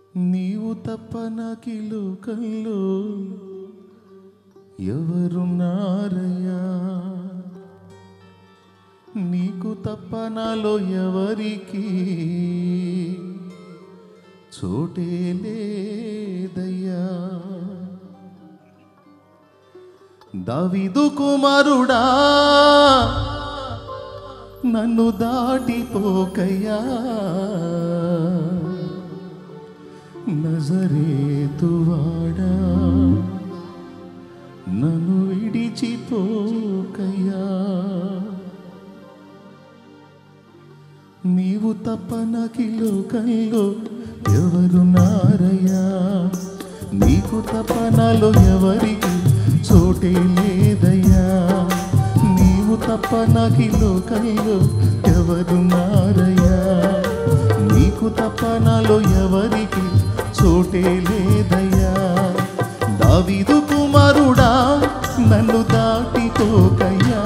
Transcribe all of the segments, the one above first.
నీవు తప్ప నాకి లోకంలో ఎవరున్నారయ్యా, నీకు తప్ప నాలో ఎవరికి చోటే లేదయ్యా. దావీదు కుమారుడా నన్ను దాటిపోకయ్యా, నజరేతువాడా నన్ను విడిచిపోకయ్యా. నీవు తప్ప నాకి లోకంలో ఎవరున్నారయ్యా, నీకు తప్ప నాలో ఎవరికి చోటే లేదయ్యా. నీవు తప్ప నాకి లోకంలో ఎవరున్నారయ్యా, నీకు తప్ప నాలో ఎవరికి చోటే లేదయ్యా. దావీదు కుమారుడా నన్ను దాటిపోకయ్యా,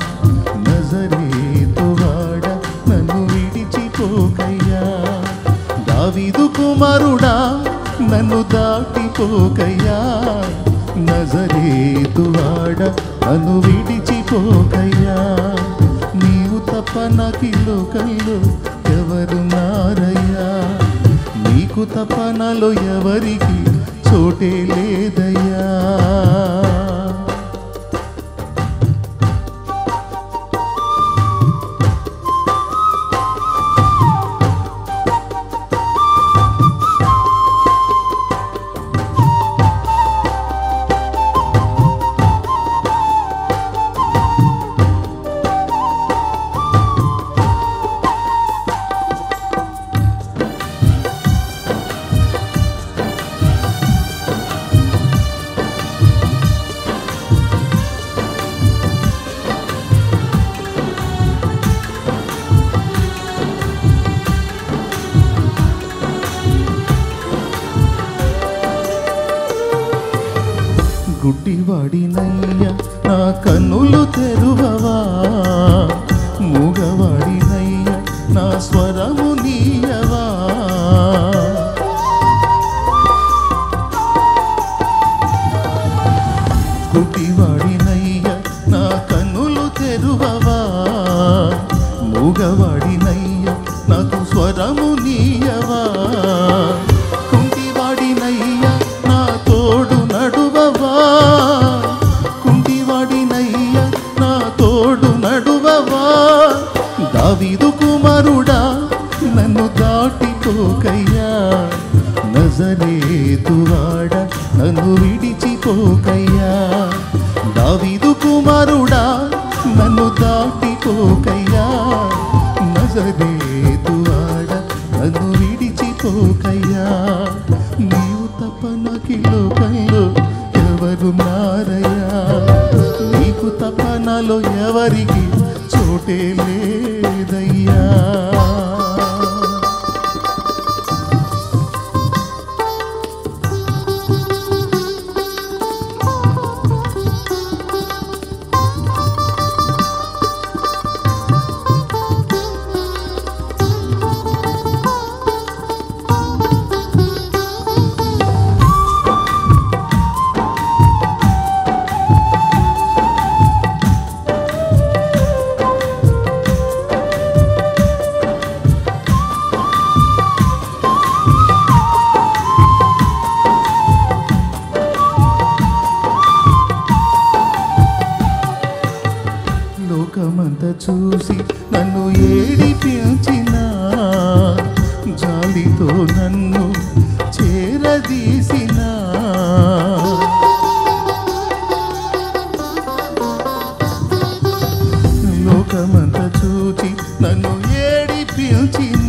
నజరేతువాడా నన్ను విడిచిపోకయ్యా. దావీదు కుమారుడా నన్ను దాటిపోకయ్యా, నజరేతువాడా నన్ను విడిచిపోకయ్యా. నీవు తప్ప నాకి లోకంలో ఎవరున్నారయ్యా, నీకు తప్ప నాలో ఎవరికి చోటే లేదయ్యా. గుడ్డివాడినయ్యా నా కన్నులు తెరువవా, మూగవాడినయ్యా నా స్వరము నీయవా. గుడ్డివాడినయ్యా నా కన్నులు తెరువవా, మూగవాడినయ్యా నాకు స్వరము నీయవా. కుంటివాడినయ్యా నా తోడు నడువవా, కుంటివాడినయ్యా నా తోడు నడువవా. దావీదు కుమారుడా నన్ను దాటిపోకయ్యా, నజరేతువాడా నన్ను విడిచిపోకయ్యా. దావీదు కుమారుడా నన్ను దాటిపోకయ్యా, నజరేతువాడా నన్ను విడిచిపోకయ్యా. నీవు తప్ప నాకి లోకంలో ఎవరున్నారయ్యా, నీకు తప్ప నాలో ఎవరికి చోటే లేదయ్యా. లోకమంతా చూసి నన్ను ఏడిపించిన, జాలితో నన్ను చేరదీసిన. లోకమంతా చూసి నన్ను ఏడిపించిన,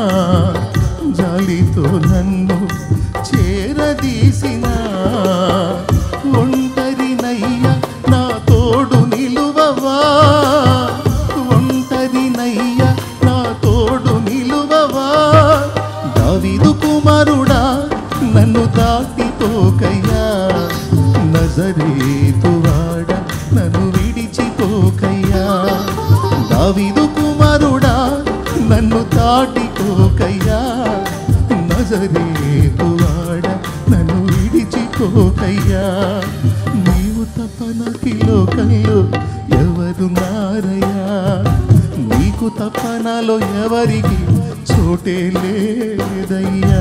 జాలితో నన్ను చేరదీసిన. ఒంటరినయ్యా నా తోడు నిలువవా, ఒంటరినయ్యా నా తోడు నిలువవా. దావీదు కుమారుడా నన్ను దాటిపోకయ్యా, నజరేతువాడా నన్ను విడిచిపోకయ్యా. దావీదు కుమారుడా నన్ను దాటిపోకయ్యా, నజరేతువాడ నన్ను విడిచిపోకయ్యా నీవు తప్ప నాకు ఈ లోకంలో ఎవరున్నారయ్యా నీకు తప్ప నాలో ఎవరికి చోటే లేదయ్యా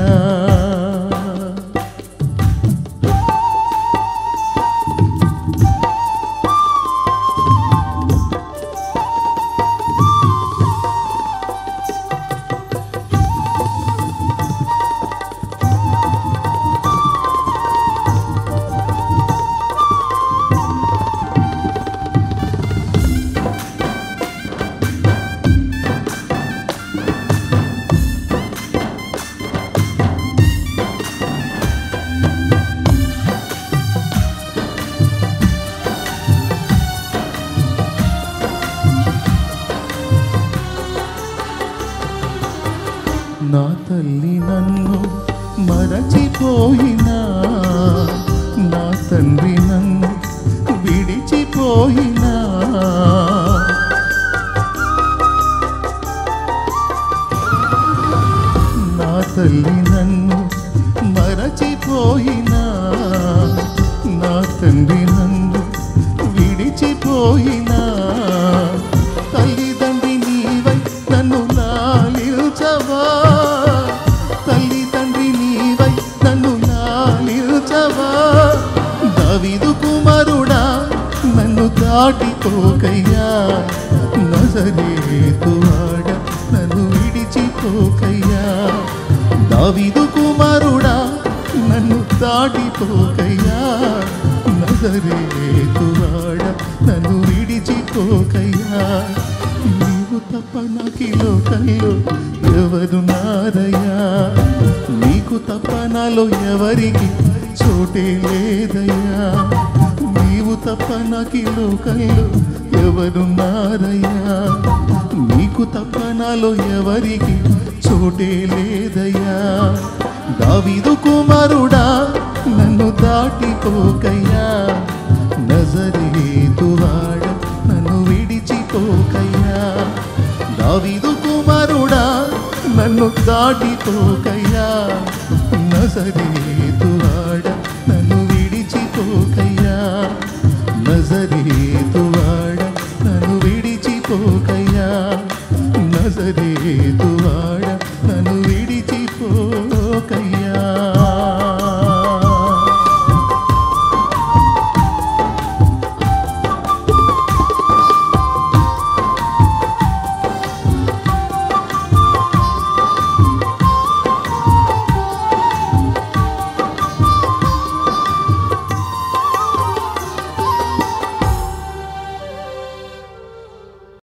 నా తల్లి నన్ను మరచిపోయినా నా తండ్రి నన్ను విడిచిపోయినా నా తల్లి నన్ను మరచిపోయినా నా తండ్రి నన్ను విడిచిపోయినా తల్లిదండ్రి నీవై నన్ను లాలించవా తల్లిదండ్రి నీవై నన్ను లాలించవా దావీదు కుమారుడా నన్ను దాటిపోకయ్యా నజరేతువాడ నన్ను విడిచిపోకయ్యా దావీదు కుమారుడా నన్ను దాటిపోకయ్యా నజరేతువాడ నన్ను విడిచిపోకయ్యా నీవు తప్ప నాకు ఈ లోకంలో ఎవరున్నారయ్యా నీకు తప్ప నాలో ఎవరికి చోటే లేదయ్యా నీవు తప్ప నాకు ఈ లోకంలో ఎవరున్నారయ్యా నీకు తప్ప నాలో ఎవరికి చోటే లేదయ్యా దావీదు కుమారుడా నన్ను దాటిపోకయ్యా నజరేతువాడ నన్ను విడిచిపోకయ్యా దావీదు కుమారుడా నన్ను దాటిపోకయ్యా నజరేతువాడ నన్ను విడిచిపోకయ్యా నజరేతువాడ నన్ను విడిచిపోకయ్యా నజరేతువాడ నన్ను విడిచిపోకయ్యా